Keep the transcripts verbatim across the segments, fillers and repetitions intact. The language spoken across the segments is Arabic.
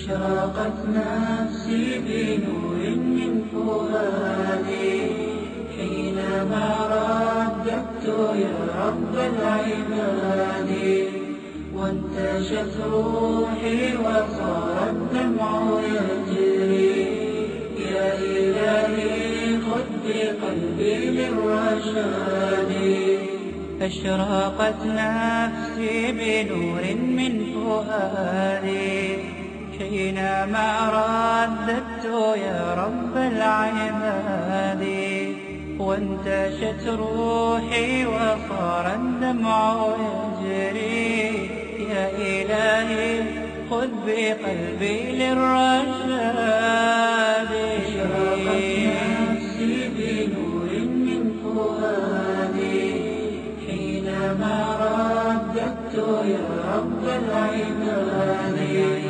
أشرقت نفسي بنور من فؤادي حينما رددت يا رب العباد، وانتشت روحي وصار الدمع يجري. يا إلهي خذ بقلبي للرشاد. أشرقت نفسي بنور من فؤادي حينما رددت يا رب العباد، وانتشت روحي وصار الدمع يجري. يا إلهي خذ بقلبي للرشاد. أشرقت نفسي بنور من فؤادي حينما رددت يا رب العباد،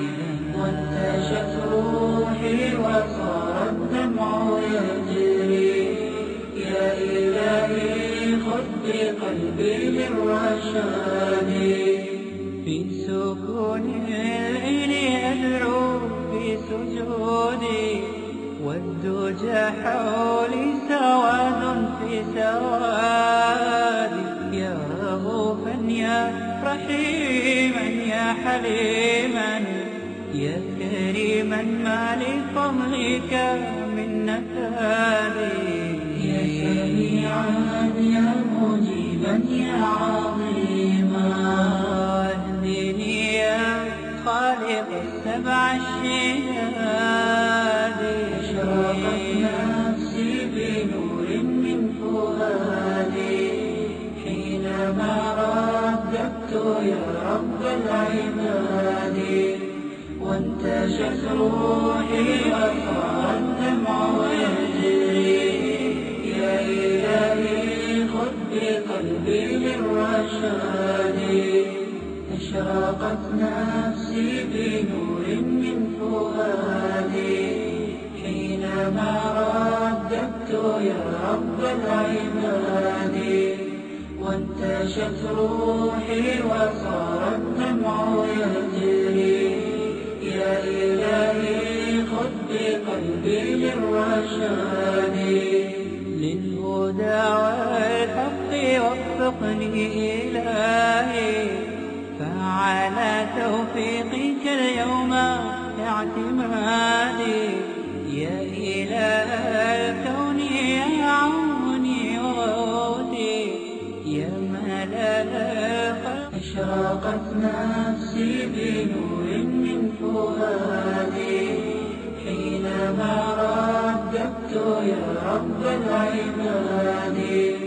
وانتشت روحي وصار الدمع يجري. يا إلهي خذ بقلبي للرشاد. في سكون العين أدعو في سجودي، والدجى حولي سواد في سوادي. يا رؤوفا يا رحيما يا حليما يا كريما ما لفضلك من نفادي. يا سميعا يا مجيبا يا عظيما اهدني يا خالق السبع الشداد. أشرقت نفسي بنور من فؤادي حينما رددت يا رب العباد، وانتشت روحي وصار الدمع يجري. يا إلهي خذ بقلبي للرشاد. أشرقت نفسي بنور من فؤادي حينما رددت يا رب العباد، وانتشت روحي وصار الدمع يجري. يا إلهي خذ بقلبي للرشاد. للهدى والحق وفقني إلهي، فعلى توفيقك اليوم اعتمادي. يا إله الكون يا عوني وغوثي يا ملاذ الخلق. أشرقت نفسي بنور من فؤادي حينما رددت يا رب العباد،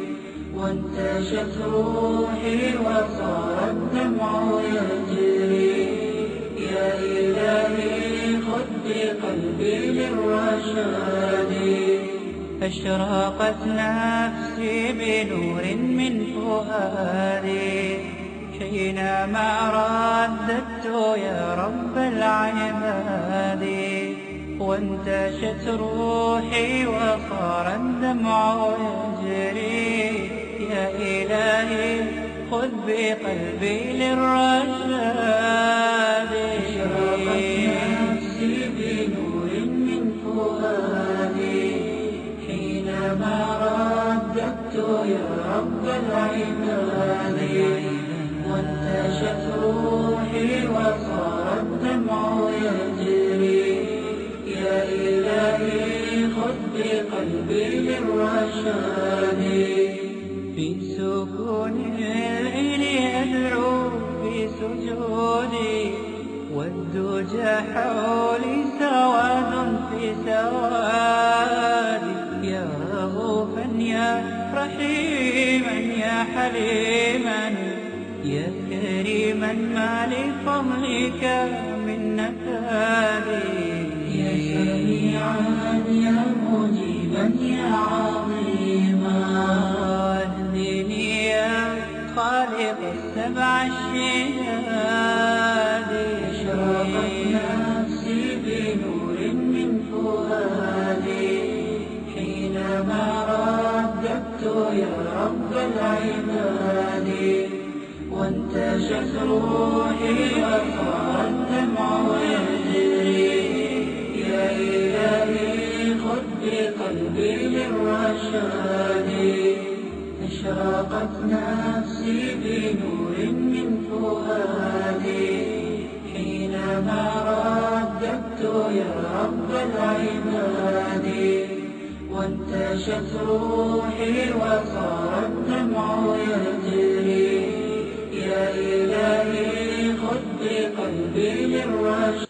وانتشت روحي وصار الدمع يجري. يا إلهي خذ بقلبي للرشاد. أشرقت نفسي بنور من فؤادي حينما رددت يا رب العباد، وانتشت روحي وصار الدمع يجري. يا إلهي خذ بقلبي للرشاد. أشرقت نفسي بنور من فؤادي حينما رددت يا رب العباد، وانتشت روحي وصار الدمع يجري. يا إلهي خذ بقلبي للرشاد. في سكون العين أدعو في سجودي، والدجى حولي سواد في سوادي. يا رؤوفا يا رحيما يا حليما يا كريما ما لفضلك من نفادي. يا سميعا يا مجيبا يا عظيما اهدني يا خالق السبع الشداد. أشرقت نفسي بنور من فؤادي حينما رددت يا رب العباد، وانتشت روحي وصار الدمع يجري. والرشاد. أشرقت نفسي بنور من فؤادي حينما رددت يا رب العباد. وانتشت روحي وصار الدمع يجري، يا إلهي خذ بقلبي للرشاد.